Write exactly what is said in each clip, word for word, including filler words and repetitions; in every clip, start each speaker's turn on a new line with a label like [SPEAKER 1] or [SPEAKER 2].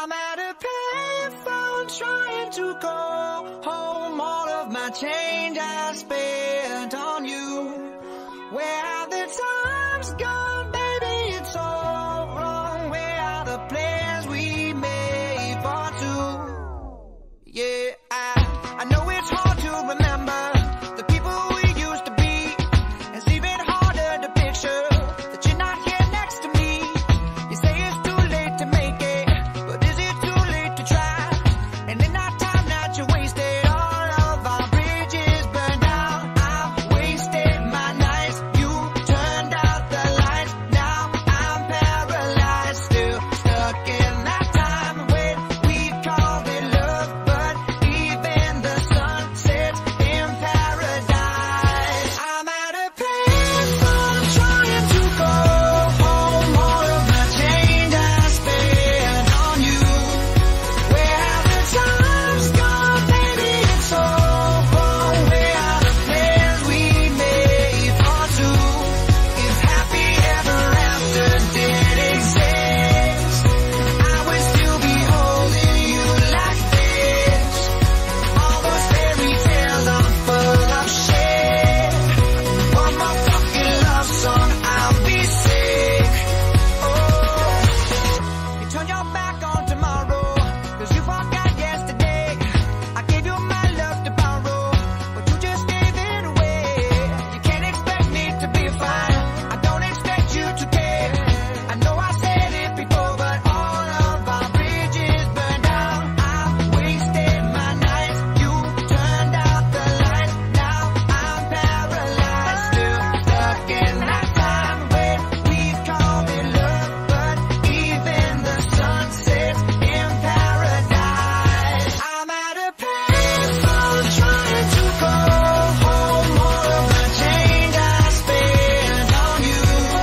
[SPEAKER 1] I'm at a payphone trying to call home. All of my change I spent on you. Where have the times gone, baby? It's all wrong. Where are the plans we made for two? Yeah, I, I know it's hard to remember the people we used to be. It's even harder to picture that you're not here next to me. You say it's too late to make it, but is it too late to try? And in that time that you wasted, all of our bridges burned out. I've wasted my nights, you turned out the lights. Now I'm paralyzed, still stuck in that time when we called it love. But even the sun sets in paradise. I'm at a payphone trying to go home. All of my change I spent on you. Where have the times gone, baby? It's all wrong. Where are the plans we made for two? If happy ever after did exist, I would still be holding you like this. All those fairy tales are full of shit. One more fucking love song, I'll be sick. Oh, you turned your back on tomorrow, cause you forgot yesterday. I gave you my love to borrow, but you just gave it away. You can't expect me to be fine, I don't expect you to care. I know I said it before, but all of our bridges burned out. I've wasted my nights, you turned out the lights. Now I'm paralyzed, still stuck in that time when we called it love. But even the sun sets in paradise. I'm at a payphone trying to go home. All of my change I spent on you.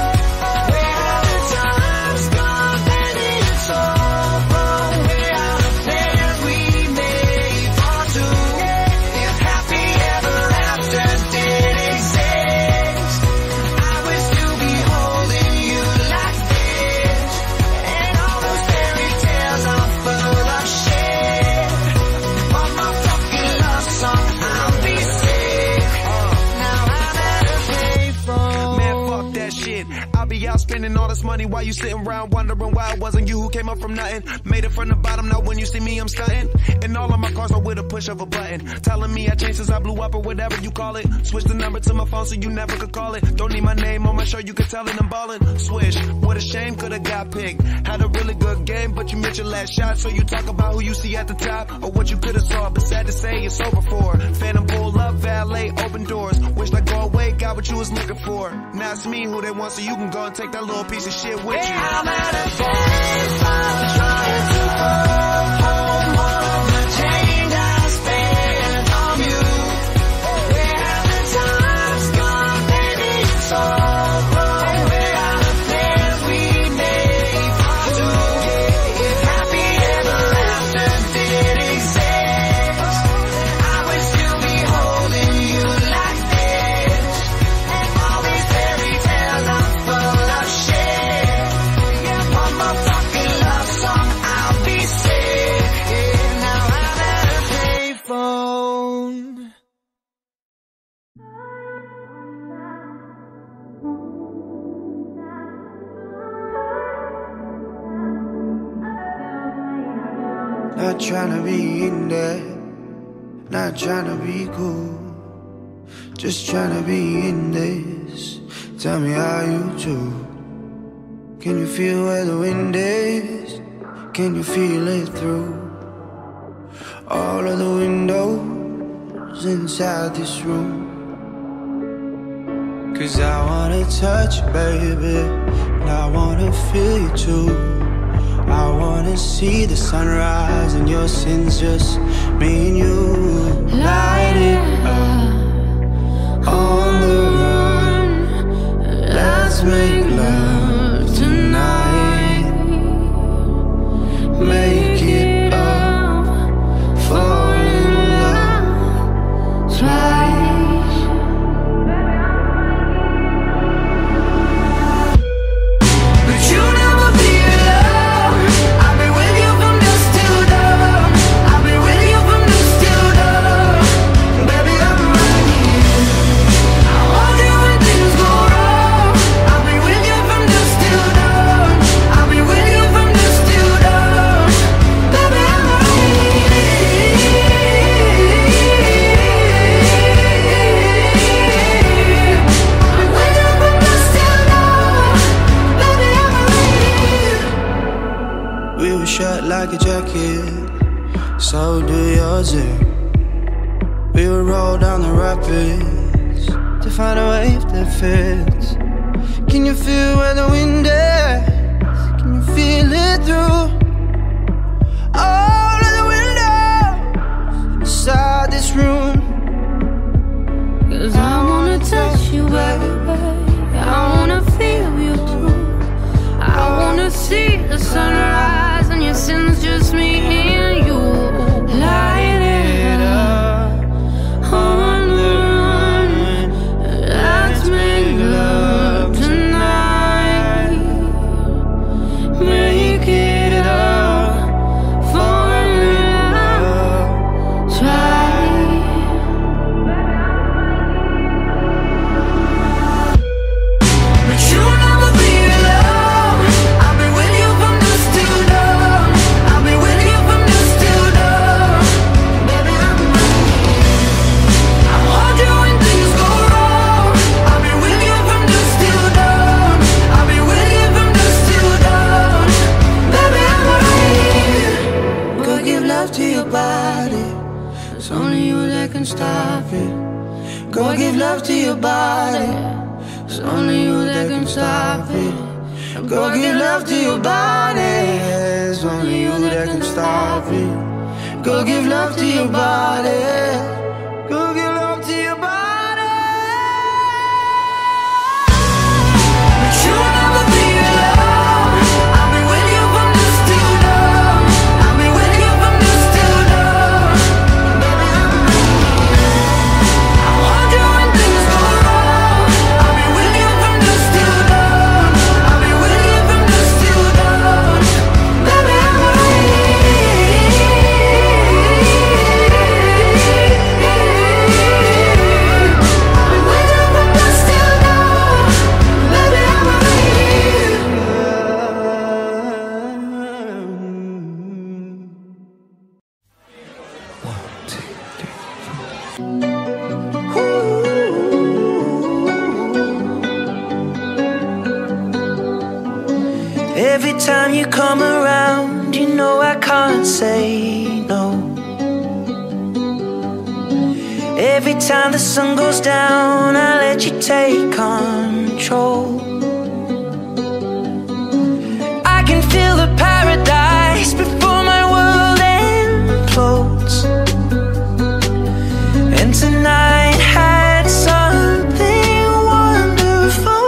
[SPEAKER 1] Where have the times gone, baby? It's all wrong. Where are the plans we made for two? If happy ever after did exist, I would still be holding you like this. And all those fairy tales are full of shit. One more fucking love song, I'll be sick. Now I'm at a payphone.
[SPEAKER 2] Man, fuck that shit. I'll be out spending all this money while you sitting around wondering why it wasn't you who came up from nothing. Made it from the bottom, now when you see me I'm stunting. And all of my cars are with a push of a button, telling me I changed since I blew up or whatever you call it. Switch the number to my phone so you never could call it. Don't need my name on my shirt, you can tell it I'm ballin'. Swish, what a shame, could've got picked. Had a really good game, but you missed your last shot. So you talk about who you see at the top, or what you could've saw, but sad to say it's over for. Phantom pull up, valet, open doors. Wished I go away, got what you was looking for. Now it's me who they want, so you can go and take that little piece of shit with you.
[SPEAKER 1] I'm at a payphone trying to go home. All of my change I spent on you. Where have the times gone, baby? It's all wrong. Where are the plans we made for two? If happy ever after did exist, I would still be holding you like this. And all these fairy tales are full of shit. One more fucking love song, I'll be sick. Yeah, now I'm at a payphone.
[SPEAKER 3] Not tryna be in there, not tryna be cool, just tryna be in this. Tell me how you do. Can you feel where the wind is? Can you feel it through all of the windows inside this room? Cause I wanna touch you, baby, and I wanna feel you too. I wanna see the sunrise and your sins, just me and you. Light it up on the run. Let's make love tonight. Make it up, fall in love twice. But you never be alone. I've been with you from the a shirt like a jacket, so do yours. We would roll down the rapids to find a wave that fits. Can you feel where the wind is? Can you feel it through all of the windows inside this room?
[SPEAKER 4] Cause I wanna touch you, baby, I wanna feel you too. I wanna see the sunrise and your sins, just me and you. Light it up on the run, let's make love tonight. Make it up for love, try. But you'll never be alone. I'll be with you from dusk till dawn. I'll be with you from dusk till dawn. Baby, I'm right here. I'll hold you when things go wrong. I'll be with you from dusk till dawn. I'll be with you from dusk till dawn. Baby, I'm right here.
[SPEAKER 3] Go give love to your body, it's only you that can stop it. Go give love to your body, it's only you that can stop it. Go give love to your body, it's only you that can stop it. Go give love to your body, go give love to your body.
[SPEAKER 4] But you'll never be alone. I'll be with you from dusk till dawn. I'll be with you from dusk till dawn. Baby, I'm right here. I'll hold you when things go wrong. I'll be with you from dusk till dawn. I'll be with you from dusk till dawn. Baby, I'm right here. I'll be with you from dusk till dawn. Baby, I'm right here.
[SPEAKER 3] Every time you come around, you know I can't say no. Every time the sun goes down, I let you take control. I can feel the paradise before my world implodes. And tonight had something wonderful.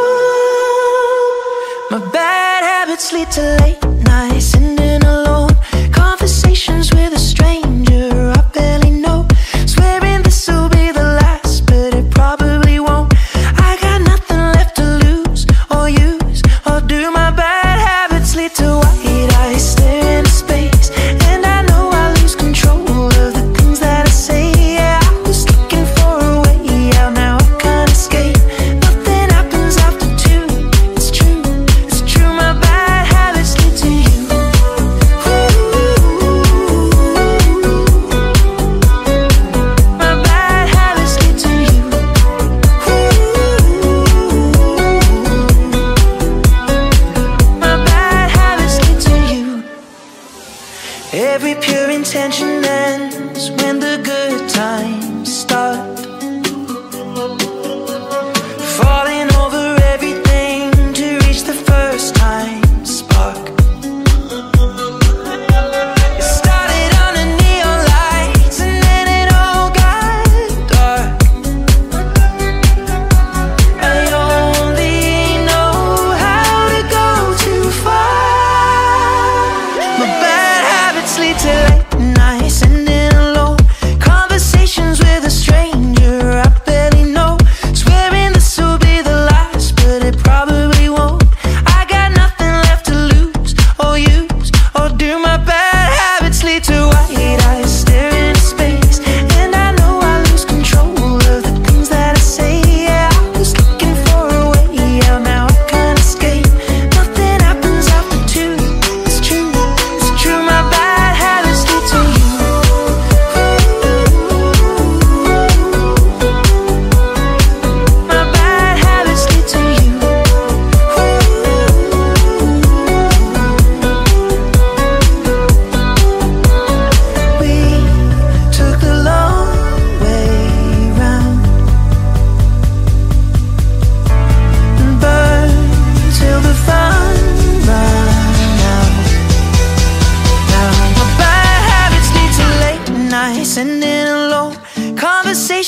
[SPEAKER 3] My bad habits lead to late nights, ending alone. Conversations with a stranger I barely know. Swearing this'll be the last, but it probably won't. I got nothing left to lose or use or do. My bad habits lead to white eyes staring into space, and I know I lose control of the things that I say. Yeah, I was looking for a way out, now I can't escape. Nothing happens after two. It's true, it's true. My bad habits lead to you. My bad habits lead to you. My bad habits lead to you. Every pure intention ends when the good times start. Falling over everything to reach the first time spark. It started under neon lights and then it all got dark. I only know how to go too far. My bad habits lead to late nights, ending alone. Conversations with a stranger I barely know. Swearing this'll be the last, but it probably won't. I got nothing left to lose or use or do. My bad habits lead to white eyes staring into space, and I know I lose control of the things that I say. Yeah, I was looking for a way out, now I can't escape. Nothing happens after two. It's true, it's true. My bad habits lead to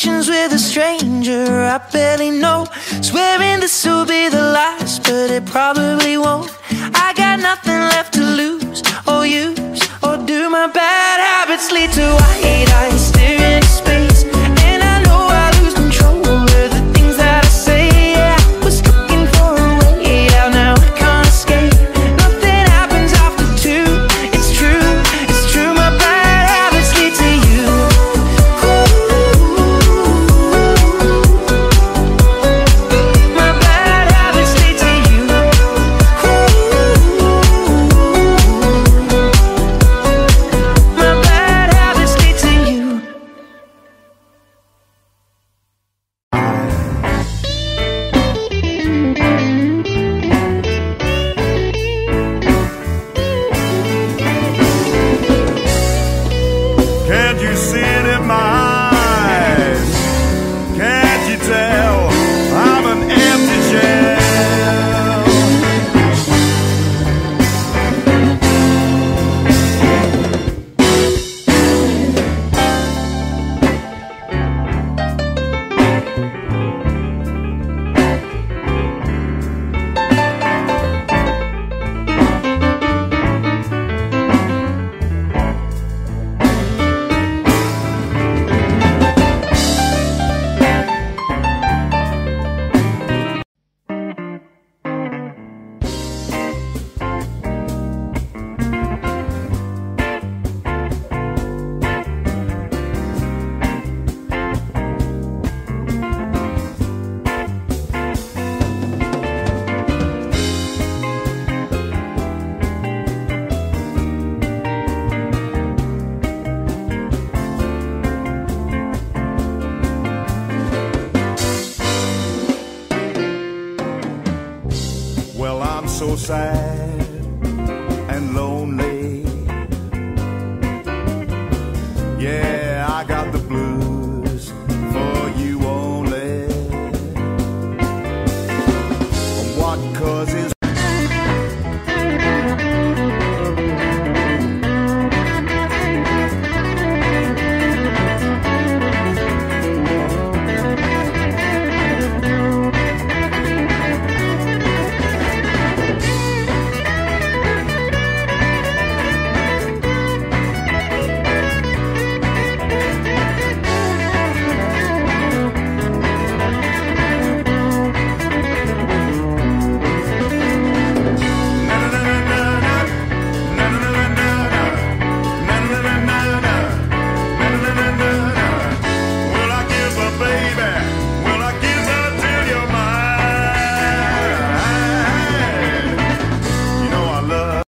[SPEAKER 4] conversations with a stranger I barely know, swearing this will be the last, but it probably won't. I got nothing left to lose or use, or do my bad habits lead to white eyes staring into space? And I know I lose control of the things that I say. Yeah, I was looking for a way out, now I can't escape. Nothing happens after two, it's true, it's true. My bad habits lead to you. My bad habits lead to you. My bad habits lead to you.
[SPEAKER 5] Can't you see it in my eyes? Can't you tell I'm an empty shell? Well, I'm so sad and lonely. Yeah.